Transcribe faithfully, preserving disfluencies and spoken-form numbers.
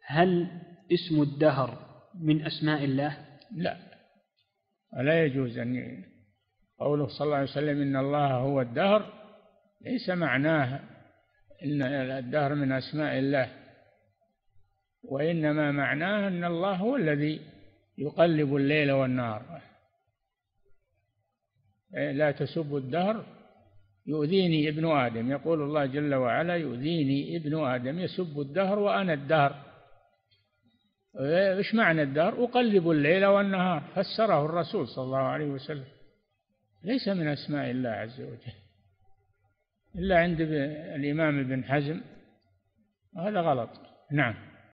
هل اسم الدهر من أسماء الله؟ لا، ولا يجوز أن قوله صلى الله عليه وسلم إن الله هو الدهر ليس معناه إن الدهر من أسماء الله، وإنما معناه أن الله هو الذي يقلب الليل والنهار. لا تسبوا الدهر يؤذيني ابن آدم، يقول الله جل وعلا يؤذيني ابن آدم يسب الدهر وأنا الدهر. إيش معنى الدهر؟ أقلب الليل والنهار، فسره الرسول صلى الله عليه وسلم. ليس من أسماء الله عز وجل إلا عند الإمام ابن حزم، هذا غلط. نعم.